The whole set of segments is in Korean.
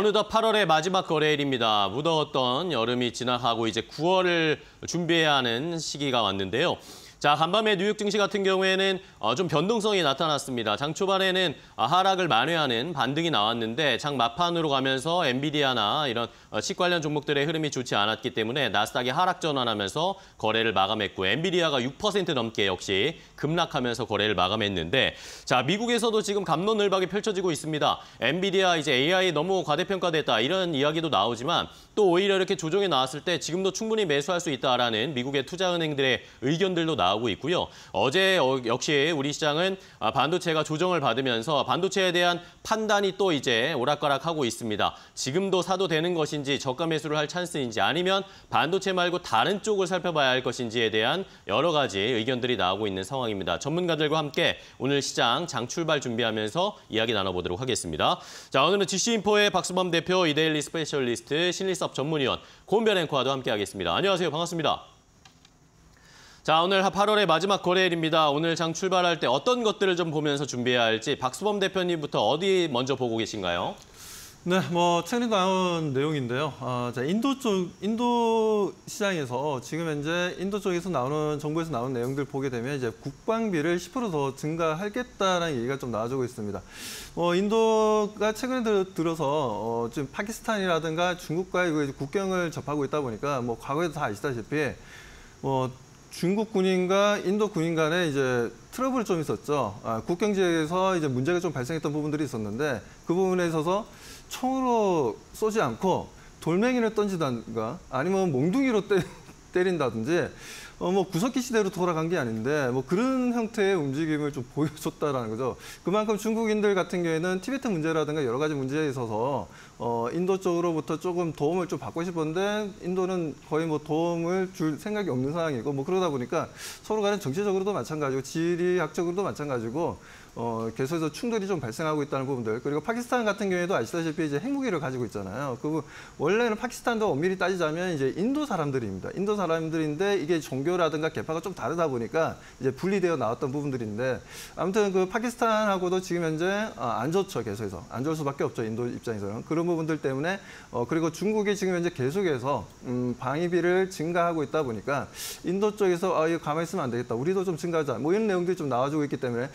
어느덧 8월의 마지막 거래일입니다. 무더웠던 여름이 지나가고 이제 9월을 준비해야 하는 시기가 왔는데요. 자, 간밤에 뉴욕 증시 같은 경우에는 좀 변동성이 나타났습니다. 장 초반에는 하락을 만회하는 반등이 나왔는데 장 막판으로 가면서 엔비디아나 이런 칩 관련 종목들의 흐름이 좋지 않았기 때문에 나스닥이 하락 전환하면서 거래를 마감했고 엔비디아가 6% 넘게 역시 급락하면서 거래를 마감했는데 자, 미국에서도 지금 갑론을박이 펼쳐지고 있습니다. 엔비디아 이제 AI 너무 과대평가됐다 이런 이야기도 나오지만 또 오히려 이렇게 조정이 나왔을 때 지금도 충분히 매수할 수 있다라는 미국의 투자은행들의 의견들도 나오고 있고요. 어제 역시 우리 시장은 반도체가 조정을 받으면서 반도체에 대한 판단이 또 이제 오락가락하고 있습니다. 지금도 사도 되는 것인지 저가 매수를 할 찬스인지 아니면 반도체 말고 다른 쪽을 살펴봐야 할 것인지에 대한 여러 가지 의견들이 나오고 있는 상황입니다. 전문가들과 함께 오늘 시장 장 출발 준비하면서 이야기 나눠보도록 하겠습니다. 자, 오늘은 GC인포의 박수범 대표, 이데일리 스페셜리스트, 신리섭 전문위원, 고은별 앵커와도 함께하겠습니다. 안녕하세요. 반갑습니다. 자, 오늘 8월의 마지막 거래일입니다. 오늘 장 출발할 때 어떤 것들을 좀 보면서 준비해야 할지 박수범 대표님부터 어디 먼저 보고 계신가요? 네, 최근에 나온 내용인데요. 자, 인도 시장에서 지금 현재 인도 쪽에서 나오는 정부에서 나온 내용들 보게 되면 이제 국방비를 10% 더 증가하겠다라는 얘기가 좀 나와주고 있습니다. 인도가 최근에 들어서 지금 파키스탄이라든가 중국과의 국경을 접하고 있다 보니까 과거에도 다 아시다시피 중국 군인과 인도 군인 간에 이제 트러블이 좀 있었죠. 국경 지역에서 이제 문제가 좀 발생했던 부분들이 있었는데 그 부분에 있어서 총으로 쏘지 않고 돌멩이를 던지든가 아니면 몽둥이로 때린다든지 구석기 시대로 돌아간 게 아닌데 그런 형태의 움직임을 좀 보여줬다라는 거죠. 그만큼 중국인들 같은 경우에는 티베트 문제라든가 여러 가지 문제에 있어서 인도 쪽으로부터 조금 도움을 좀 받고 싶었는데 인도는 거의 도움을 줄 생각이 없는 상황이고 그러다 보니까 서로 간에 정치적으로도 마찬가지고 지리학적으로도 마찬가지고 계속해서 충돌이 좀 발생하고 있다는 부분들. 그리고 파키스탄 같은 경우에도 아시다시피 이제 핵무기를 가지고 있잖아요. 원래는 파키스탄도 엄밀히 따지자면 이제 인도 사람들입니다. 인도 사람들인데 이게 종교라든가 계파가 좀 다르다 보니까 이제 분리되어 나왔던 부분들인데 아무튼 그 파키스탄하고도 지금 현재 안 좋죠. 계속해서 안 좋을 수밖에 없죠. 인도 입장에서는 그런 부분들 때문에 그리고 중국이 지금 현재 계속해서 방위비를 증가하고 있다 보니까 인도 쪽에서 이거 가만히 있으면 안 되겠다. 우리도 좀 증가하자. 이런 내용들이 좀 나와주고 있기 때문에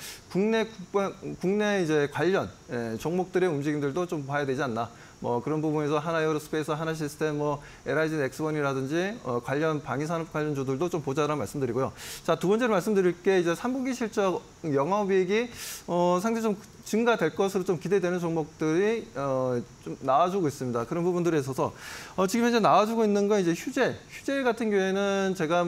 국내 이제 관련 종목들의 움직임들도 좀 봐야 되지 않나. 그런 부분에서 하나에어로스페이스, 하나시스템, LIG 엑스원이라든지 관련 방위산업 관련주들도 좀 보자라는 말씀드리고요. 자, 두 번째로 말씀드릴 게 이제 3분기 실적 영업이익이 상당히 좀 증가될 것으로 좀 기대되는 종목들이 좀 나와주고 있습니다. 그런 부분들에 있어서 지금 현재 나와주고 있는 건 이제 휴재 같은 경우에는 제가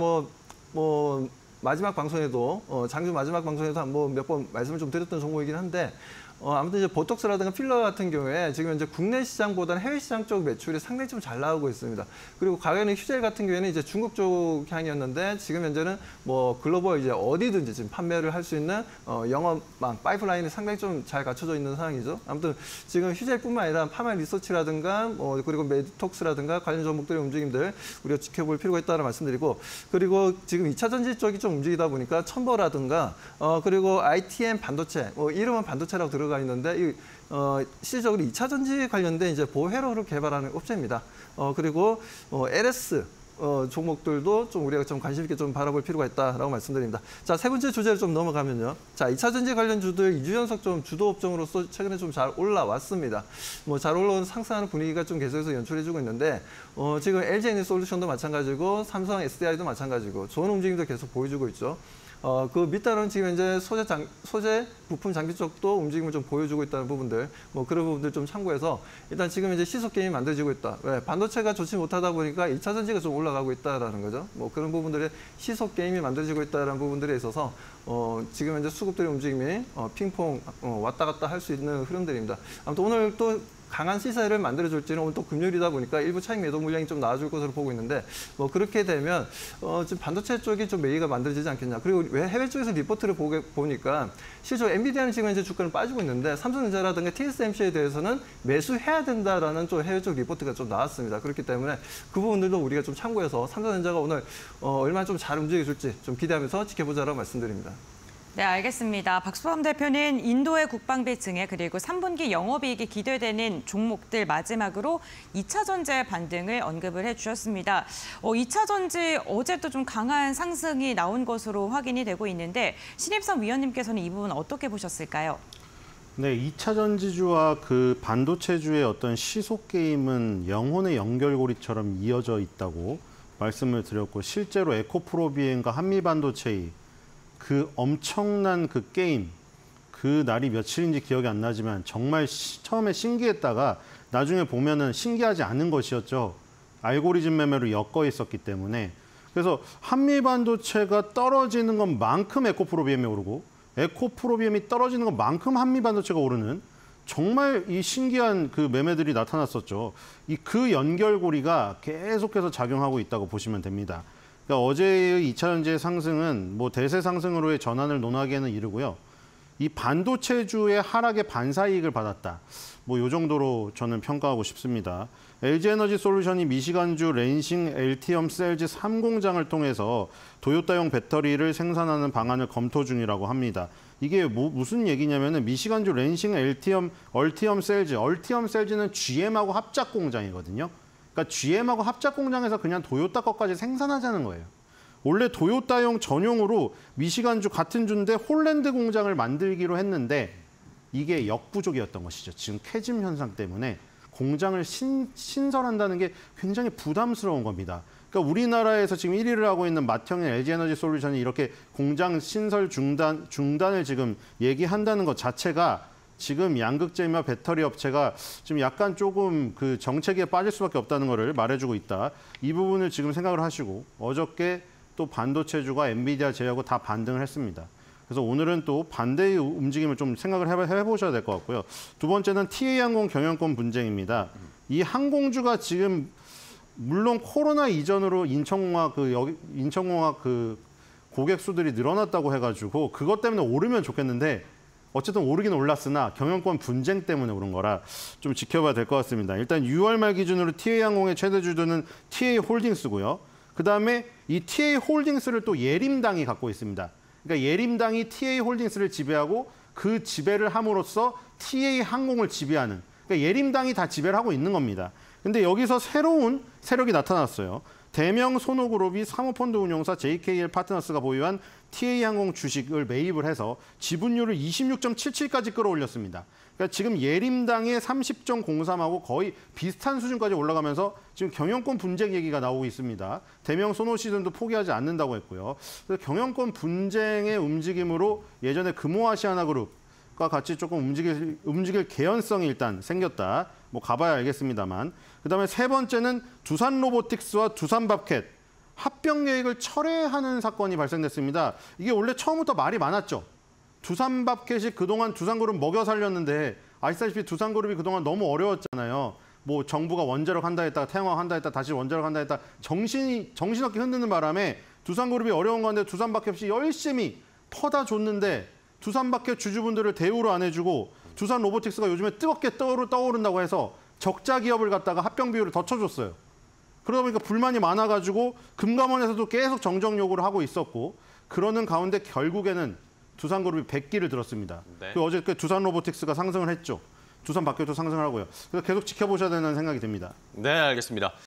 마지막 방송에도 장주 마지막 방송에서 몇 번 말씀을 좀 드렸던 종목이긴 한데 아무튼 이제 보톡스라든가 필러 같은 경우에 지금 현재 국내 시장보다는 해외 시장 쪽 매출이 상당히 좀 잘 나오고 있습니다. 그리고 과거에는 휴젤 같은 경우에는 이제 중국 쪽 향이었는데 지금 현재는 글로벌 이제 어디든지 지금 판매를 할 수 있는 영업망 파이프라인이 상당히 좀 잘 갖춰져 있는 상황이죠. 아무튼 지금 휴젤뿐만 아니라 파마 리서치라든가 그리고 메디톡스라든가 관련 종목들의 움직임들 우리가 지켜볼 필요가 있다는 말씀드리고 그리고 지금 2차 전지 쪽이 좀 움직이다 보니까 첨보라든가 그리고 ITM 반도체 이름은 반도체라고 들어가 있는데 실질적으로 2차 전지 관련된 이제 보회로를 개발하는 업체입니다. 그리고 LS 종목들도 좀 우리가 좀 관심 있게 좀 바라볼 필요가 있다라고 말씀드립니다. 자, 세 번째 주제로 좀 넘어가면요. 자, 2차 전지 관련주들 2주 연속 좀 주도 업종으로서 최근에 좀 잘 올라왔습니다. 잘 올라온 상승하는 분위기가 좀 계속해서 연출해주고 있는데 지금 LG에너지솔루션도 마찬가지고 삼성 SDI도 마찬가지고 좋은 움직임도 계속 보여주고 있죠. 그 밑단은 지금 현재 소재 부품 장비 쪽도 움직임을 좀 보여주고 있다는 부분들, 그런 부분들 좀 참고해서 일단 지금 이제 시속 게임이 만들어지고 있다. 왜? 반도체가 좋지 못하다 보니까 2차 전지가 좀 올라가고 있다라는 거죠. 그런 부분들의 시속 게임이 만들어지고 있다는 부분들에 있어서 지금 현재 수급들의 움직임이 핑퐁 왔다 갔다 할 수 있는 흐름들입니다. 아무튼 오늘 또 강한 시세를 만들어줄지는 오늘 또 금요일이다 보니까 일부 차익 매도 물량이 좀 나와줄 것으로 보고 있는데 그렇게 되면 지금 반도체 쪽이 좀 매기가 만들어지지 않겠냐. 그리고 왜 해외 쪽에서 리포트를 보니까 실제로 엔비디아는 지금 현재 주가는 빠지고 있는데 삼성전자라든가 TSMC에 대해서는 매수해야 된다라는 좀 해외 쪽 리포트가 좀 나왔습니다. 그렇기 때문에 그 부분들도 우리가 좀 참고해서 삼성전자가 오늘 얼마나 좀 잘 움직여줄지 좀 기대하면서 지켜보자라고 말씀드립니다. 네, 알겠습니다. 박수범 대표는 인도의 국방비 증액 그리고 3분기 영업이익이 기대되는 종목들 마지막으로 2차 전지의 반등을 언급을 해주셨습니다. 2차 전지 어제도 좀 강한 상승이 나온 것으로 확인이 되고 있는데 신입성 위원님께서는 이 부분 어떻게 보셨을까요? 네, 2차 전지주와 그 반도체주의 어떤 시속 게임은 영혼의 연결고리처럼 이어져 있다고 말씀을 드렸고 실제로 에코프로비엠과 한미반도체의 그 엄청난 그 게임, 그 날이 며칠인지 기억이 안 나지만 정말 처음에 신기했다가 나중에 보면은 신기하지 않은 것이었죠. 알고리즘 매매로 엮어 있었기 때문에. 그래서 한미반도체가 떨어지는 것만큼 에코프로비엠이 오르고 에코프로비엠이 떨어지는 것만큼 한미반도체가 오르는 정말 이 신기한 그 매매들이 나타났었죠. 그 연결고리가 계속해서 작용하고 있다고 보시면 됩니다. 그러니까 어제의 2차 전지의 상승은 뭐 대세 상승으로의 전환을 논하기에는 이르고요. 이 반도체주의 하락에 반사이익을 받았다. 뭐 이 정도로 저는 평가하고 싶습니다. LG에너지솔루션이 미시간주 랜싱 LTM 셀즈 3공장을 통해서 도요타용 배터리를 생산하는 방안을 검토 중이라고 합니다. 이게 무슨 얘기냐면은 미시간주 랜싱 얼티엄 셀즈는 GM하고 합작 공장이거든요. 그러니까 GM하고 합작 공장에서 그냥 도요타 것까지 생산하자는 거예요. 원래 도요타용 전용으로 미시간주 같은 주인데 홀랜드 공장을 만들기로 했는데 이게 역부족이었던 것이죠. 지금 캐즘 현상 때문에 공장을 신설한다는 게 굉장히 부담스러운 겁니다. 그러니까 우리나라에서 지금 1위를 하고 있는 맏형인 LG에너지솔루션이 이렇게 공장 신설 중단을 지금 얘기한다는 것 자체가 지금 양극재와 배터리 업체가 지금 약간 조금 그 정체기에 빠질 수밖에 없다는 것을 말해주고 있다. 이 부분을 지금 생각을 하시고 어저께 또 반도체주가 엔비디아 제휴하고 다 반등을 했습니다. 그래서 오늘은 또 반대의 움직임을 좀 생각을 해보셔야 될 것 같고요. 두 번째는 TA항공 경영권 분쟁입니다. 이 항공주가 지금 물론 코로나 이전으로 인천공항 그 고객 수들이 늘어났다고 해가지고 그것 때문에 오르면 좋겠는데 어쨌든 오르긴 올랐으나 경영권 분쟁 때문에 오른 거라 좀 지켜봐야 될 것 같습니다. 일단 6월 말 기준으로 TA항공의 최대 주주는 TA홀딩스고요. 그다음에 이 TA홀딩스를 또 예림당이 갖고 있습니다. 그러니까 예림당이 TA홀딩스를 지배하고 그 지배를 함으로써 TA항공을 지배하는 그러니까 예림당이 다 지배를 하고 있는 겁니다. 근데 여기서 새로운 세력이 나타났어요. 대명 소노그룹이 사모펀드 운용사 JKL 파트너스가 보유한 TA항공 주식을 매입을 해서 지분율을 26.77까지 끌어올렸습니다. 그러니까 지금 예림당의 30.03하고 거의 비슷한 수준까지 올라가면서 지금 경영권 분쟁 얘기가 나오고 있습니다. 대명 소노시즌도 포기하지 않는다고 했고요. 그래서 경영권 분쟁의 움직임으로 예전에 금호아시아나그룹과 같이 조금 움직일 개연성이 일단 생겼다. 뭐 가봐야 알겠습니다만. 그다음에 세 번째는 두산로보틱스와 두산밥켓 합병 계획을 철회하는 사건이 발생됐습니다. 이게 원래 처음부터 말이 많았죠. 두산밥켓이 그동안 두산그룹 먹여 살렸는데 아시다시피 두산그룹이 그동안 너무 어려웠잖아요. 뭐 정부가 원자력 한다 했다가 태양광 한다 했다가 다시 원자력 한다 했다가 정신없게 흔드는 바람에 두산그룹이 어려운 건데 두산밥켓이 열심히 퍼다 줬는데 두산밥켓 주주분들을 대우를 안 해주고 두산로보틱스가 요즘에 뜨겁게 떠오른다고 해서 적자 기업을 갖다가 합병 비율을 더 쳐줬어요. 그러다 보니까 불만이 많아가지고 금감원에서도 계속 정정 요구를 하고 있었고 그러는 가운데 결국에는 두산그룹이 100기를 들었습니다. 네. 어저께 두산로보틱스가 상승을 했죠. 두산밥켓도 상승을 하고요. 그래서 계속 지켜보셔야 되는 생각이 듭니다. 네, 알겠습니다.